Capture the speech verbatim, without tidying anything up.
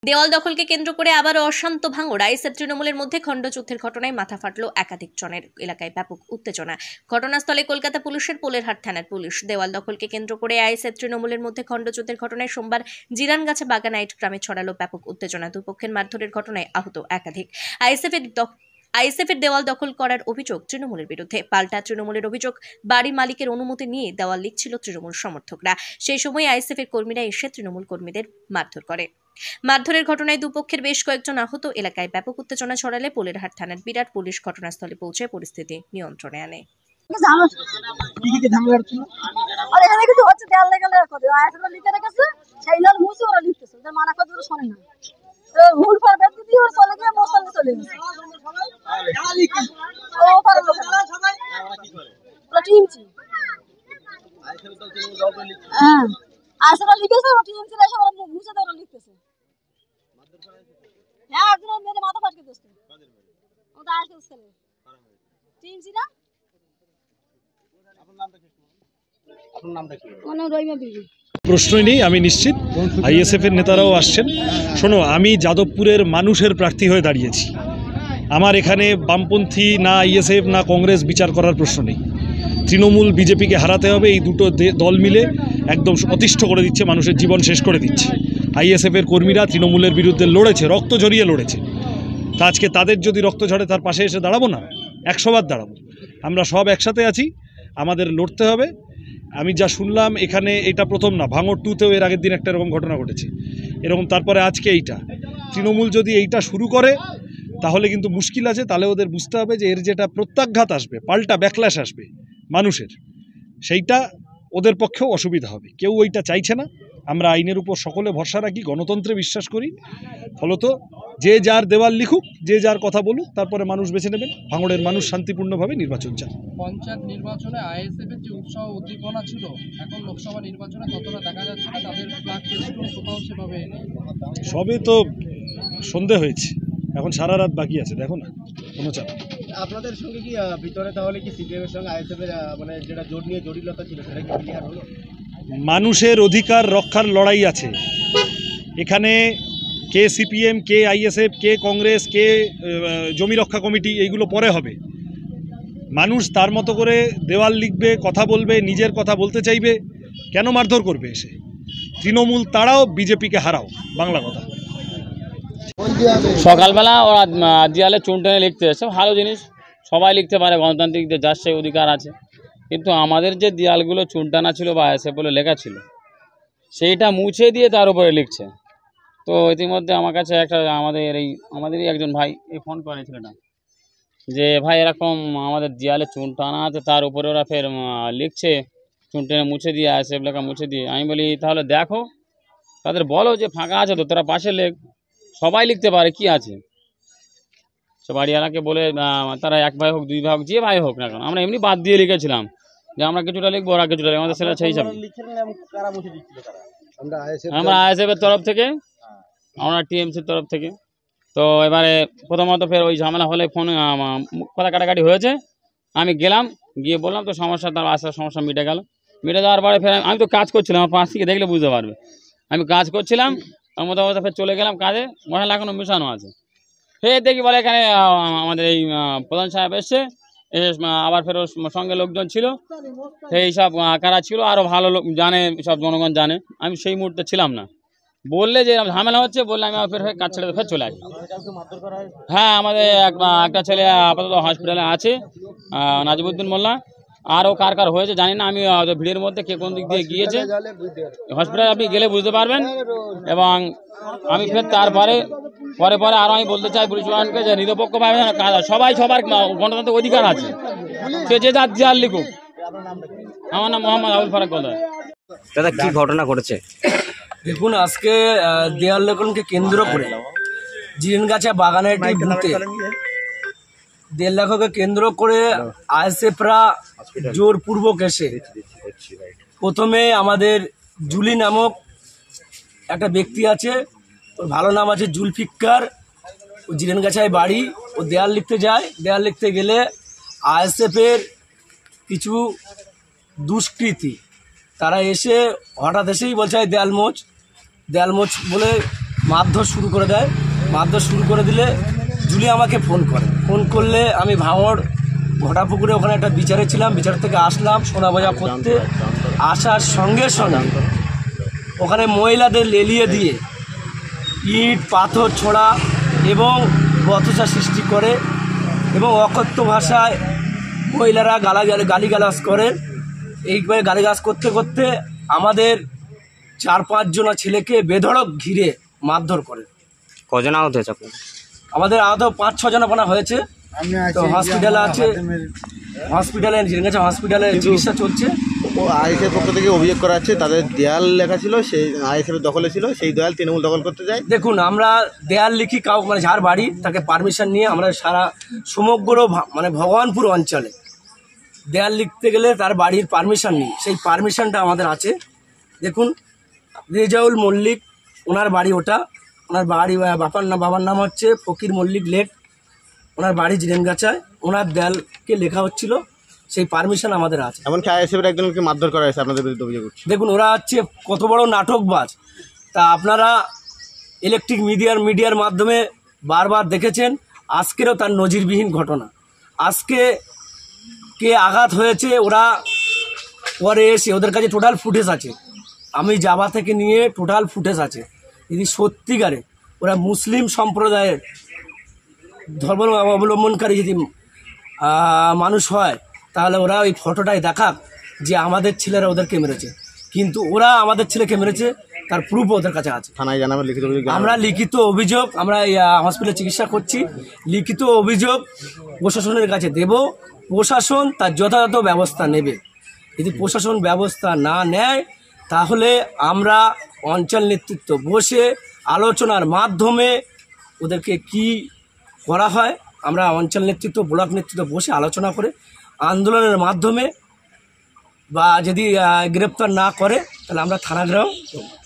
দেওয়াল দখলকে কেন্দ্র করে আবারও অশান্ত ভাঙড়। আইএসএফ তৃণমূলের মধ্যে খণ্ডযুদ্ধের ঘটনায় মাথা ফাটল একাধিক জনের। এলাকায় ব্যাপক উত্তেজনা। ঘটনাস্থলে কলকাতা পুলিশের পোলেরহাট থানার পুলিশ। দেওয়াল দখলকে কেন্দ্র করে আইএসএফ তৃণমূলের মধ্যে খণ্ডযুদ্ধের ঘটনায় সোমবার জিরানগাছা বাগানাইট গ্রামে ছড়ালো ব্যাপক উত্তেজনা। দুপক্ষের মারধরের ঘটনায় আহত একাধিক। আইএসএফের আইএসএফের দেওয়াল দখল করার অভিযোগ তৃণমূলের বিরুদ্ধে। পাল্টা তৃণমূলের অভিযোগ, বাড়ি মালিকের অনুমতি নিয়ে দেওয়াল লিখছিল তৃণমূল সমর্থকরা। সেই সময় আইএসএফের কর্মীরা এসে তৃণমূল কর্মীদের মারধর করে। মারধরের ঘটনায় দুপক্ষের বেশ কয়েকজন আহত। এলাকায় ব্যাপক উত্তেজনা ছড়ালে পোলেরহাট থানার বিরাট পুলিশ ঘটনাস্থলে পৌঁছে পরিস্থিতি নিয়ন্ত্রণে আনে। ভুল করে ব্যক্তি দিয়ে চলে গিয়ে মোস্তালে চলে গেছে। ও পারে লোকেরা সবাই কি করে ওরা টিমছি। হ্যাঁ আসলে লিখেছে ওরা টিমছি এসে ওরা মুছে ধরে লিখতেছে। হ্যাঁ একদিন মেরে মাথা ফাটকে দিয়েছে। কাদের মেরে? ওটা আসলে ছেলে টিমছি না। আপনার নামটা কি? আপনার নামটা কি? মানে রহিমা বিবি। প্রশ্নই নেই, আমি নিশ্চিত আইএসএফ এর নেতারাও আসছেন। শোনো, আমি যাদবপুরের মানুষের প্রার্থী হয়ে দাঁড়িয়েছি। আমার এখানে বামপন্থী না আইএসএফ না কংগ্রেস বিচার করার প্রশ্ন নেই। তৃণমূল বিজেপিকে হারাতে হবে। এই দুটো দল মিলে একদম অতিষ্ঠ করে দিচ্ছে, মানুষের জীবন শেষ করে দিচ্ছে। আইএসএফ এর কর্মীরা তৃণমূলের বিরুদ্ধে লড়েছে, রক্ত ঝরিয়ে লড়েছে। তা আজকে তাদের যদি রক্ত ঝরে তার পাশে এসে দাঁড়াবো না? একশো বার দাঁড়াবো। আমরা সব একসাথে আছি, আমাদের লড়তে হবে। আমি যা শুনলাম এখানে এটা প্রথম না, ভাঙড় টুতেও এর আগের দিন একটা এরকম ঘটনা ঘটেছে এরকম, তারপরে আজকে এইটা। তৃণমূল যদি এইটা শুরু করে তাহলে কিন্তু মুশকিল আছে। তাহলে ওদের বুঝতে হবে যে এর যেটা প্রত্যাঘাত আসবে, পাল্টা ব্যাকল্যাশ আসবে মানুষের, সেইটা ওদের পক্ষেও অসুবিধা হবে। কেউ ওইটা চাইছে না। আমরা আইনের উপর সকলে ভরসা রাখি, গণতন্ত্রে বিশ্বাস করি। ফলত যে যার দেওয়াল লিখুক, যে যার কথা বলুক, তারপরে মানুষ বেছে নেবেন। ভাঙড়ের মানুষ শান্তিপূর্ণভাবে নির্বাচন চান। পঞ্চায়েত নির্বাচনে আইএসএফ এর যে উৎসাহ উদ্দীপনা ছিল, এখন লোকসভা নির্বাচনে ততটা দেখা যাচ্ছে না। তাদের ফ্ল্যাগ ফেস্টুন কোথাও সেভাবে নেই। সবে তো সন্ধে হয়েছে, এখন সারা রাত বাকি আছে, দেখো না, কোনো চাপ। আপনাদের সঙ্গে কি ভিতরে তাহলে কি সিপিএম এর সঙ্গে আইএসএফ এর মানে যেটা জোট নিয়ে জটিলতা ছিল সেটা কি ক্লিয়ার হলো? মানুষের অধিকার রক্ষার লড়াই আছে এখানে। কে সিপিএম, কে আইএসএফ, কে কংগ্রেস, কে জমি রক্ষা কমিটি, এইগুলো পরে হবে। মানুষ তার মতো করে দেওয়াল লিখবে, কথা বলবে, নিজের কথা বলতে চাইবে। কেন মারধর করবে এসে? তৃণমূল তাড়াও, বিজেপিকে হারাও, বাংলা কথা। সকালবেলা ওরা দেয়ালে চুন টেনে লিখতে এসে, ভালো জিনিস, সবাই লিখতে পারে, গণতান্ত্রিক যার সেই অধিকার আছে। কিন্তু আমাদের যে দেয়ালগুলো চুন টানা ছিল বা এসে বলে লেখা ছিল, সেইটা মুছে দিয়ে তার উপরে লিখছে। তো ইতিমধ্যে আমার কাছে একটা আমাদের এই আমাদেরই একজন ভাই এই ফোন করে ছেলেটা যে ভাই এরকম আমাদের দেয়ালে চুন টানা আছে, তার উপরে ওরা ফের লিখছে চুন টেনে মুছে দিয়ে আসে লেখা মুছে দিয়ে। আমি বলি তাহলে দেখো, তাদের বলো যে ফাঁকা আছে তো, তোরা পাশে লেখ, সবাই লিখতে পারে, কি আছে। সে বাড়িওয়ালাকে বলে তারা এক ভাই হোক দুই ভাই হোক যে ভাই হোক না কেন, আমরা এমনি বাদ দিয়ে লিখেছিলাম যে আমরা কিছুটা লিখবো, ওরা কিছুটা লিখবো, আমাদের সেটা সেই হিসাবে। আমরা আইএসএফ এর তরফ থেকে, আমরা টিএমসির তরফ থেকে। তো এবারে প্রথমত ফের ওই ঝামেলা হলে ফোন কথা কাটাকাটি হয়েছে। আমি গেলাম, গিয়ে বললাম তো সমস্যা, তার আসার সমস্যা মিটে গেল। মিটে যাওয়ার পরে ফের আমি তো কাজ করছিলাম, আমার পাশ থেকে দেখলে বুঝতে পারবে আমি কাজ করছিলাম। তার মতো অবস্থা ফের চলে গেলাম কাজে, মশলা এখনও মিশানো আছে। ফের দেখি বলে এখানে আমাদের এই প্রধান সাহেব এসছে, আবার ফের সঙ্গে লোকজন ছিল, সেই সব কারা ছিল আরও ভালো লোক জানে, সব জনগণ জানে। আমি সেই মুহূর্তে ছিলাম না। বললে যে ঝামেলা হচ্ছে, বললে আমি ফের কাজ ছেড়ে ফের চলে আসি। হ্যাঁ, আমাদের একটা ছেলে আপাতত হসপিটালে আছে, নাজিবুদ্দিন মোল্লা। আরও কার কার হয়েছে জানি না, আমি ভিড়ের মধ্যে কে কোন দিক দিয়ে গিয়েছে হসপিটালে আপনি গেলে বুঝতে পারবেন। এবং আমি ফের তারপরে পরে পরে আরও আমি বলতে চাই পুলিশ প্রশাসনকে যে নিরপেক্ষভাবে সবাই সবার গণতান্ত্রিক অধিকার আছে, সে যে যার দেয়াল লিখুক। আমার নাম মোহাম্মদ আবুল ফারাক গোলদার। দাদা, কি ঘটনা ঘটেছে? দেখুন, আজকে দেয়াল লেখনকে কেন্দ্র করে জিরেনগাছা বাগানের বুথে দেড় লাখকে কেন্দ্র করে আইএসএফরা জোরপূর্বক এসে প্রথমে আমাদের জুলি নামক একটা ব্যক্তি আছে, ওর ভালো নাম আছে জুলফিকার, ও জিরেনগাছায় বাড়ি। ও দেয়াল লিখতে যায়, দেয়াল লিখতে গেলে আইএসএফের কিছু দুষ্কৃতী তারা এসে হঠাৎ এসেই বলছে দেয়াল মোচ দেয়াল মোচ বলে মারধর শুরু করে দেয়। মারধর শুরু করে দিলে জুলি আমাকে ফোন করে। ফোন করলে আমি ভাঙড় ঘোটাপুকুরে ওখানে একটা বিচারে ছিলাম, বিচার থেকে আসলাম সোনাবাজা করতে। আসার সঙ্গে সঙ্গে ওখানে মহিলাদের লেলিয়ে দিয়ে ইট পাথর ছোড়া এবং বতসা সৃষ্টি করে এবং অকথ্য ভাষায় মহিলারা গালাগালি গালিগালাজ করে। এইভাবে গালিগালাজ করতে করতে আমাদের চার পাঁচজনা ছেলেকে বেধড়ক ঘিরে মারধর করে। কজন আহত হয়েছে আপনার? আমাদের আহত পাঁচ ছ জনা হয়েছে, তো হসপিটালে আছে, হসপিটালে জিরগাছা হসপিটালে চিকিৎসা চলছে। ও আইএসএফ পক্ষ থেকে অভিযোগ করা হচ্ছে তাদের দেয়াল লেখা ছিল, সেই আইএসএফের দখলে ছিল, সেই দেয়াল তৃণমূল দখল করতে যায়। দেখুন, আমরা দেয়াল লিখি কাউ মানে যার বাড়ি তাকে পারমিশন নিয়ে আমরা সারা সমগ্র মানে ভগবানপুর অঞ্চলে দেয়াল লিখতে গেলে তার বাড়ির পারমিশন নিই, সেই পারমিশনটা আমাদের আছে। দেখুন, রেজাউল মল্লিক ওনার বাড়ি, ওটা ওনার বাড়ি, বাবার নাম বাবার নাম হচ্ছে ফকির মল্লিক লেট, ওনার বাড়ি জিরেনগাছায়, ওনার দেয়ালকে লেখা হচ্ছিল, সেই পারমিশন আমাদের আছে। এমনকি আইএসএফের একজনকে মারধর করা হয়েছে আপনাদের বিরুদ্ধে অভিযোগ উঠছে। দেখুন, ওরা হচ্ছে কত বড় নাটকবাজ, তা আপনারা ইলেকট্রিক মিডিয়ার মিডিয়ার মাধ্যমে বারবার দেখেছেন। আজকেরও তার নজিরবিহীন ঘটনা। আজকে কে আঘাত হয়েছে ওরা পরে এসে, ওদের কাছে টোটাল ফুটেজ আছে, আমি জাভা থেকে নিয়ে টোটাল ফুটেজ আছে। যদি সত্যিকারে ওরা মুসলিম সম্প্রদায়ের ধর্ম অবলম্বনকারী যদি মানুষ হয়, তাহলে ওরা ওই ফটোটাই দেখাক যে আমাদের ছেলেরা ওদেরকে মেরেছে। কিন্তু ওরা আমাদের ছেলেকে মেরেছে, তার প্রুফ ওদের কাছে আছে। থানায় জানাবেন লিখিত অভিযোগ? আমরা লিখিত অভিযোগ, আমরা হসপিটালে চিকিৎসা করছি, লিখিত অভিযোগ প্রশাসনের কাছে দেব। প্রশাসন তার যথাযথ ব্যবস্থা নেবে। যদি প্রশাসন ব্যবস্থা না নেয়, তাহলে আমরা অঞ্চল নেতৃত্ব বসে আলোচনার মাধ্যমে ওদেরকে কি করা হয়, আমরা অঞ্চল নেতৃত্ব ব্লক নেতৃত্ব বসে আলোচনা করে আন্দোলনের মাধ্যমে, বা যদি গ্রেপ্তার না করে তাহলে আমরা থানা ঘেরাও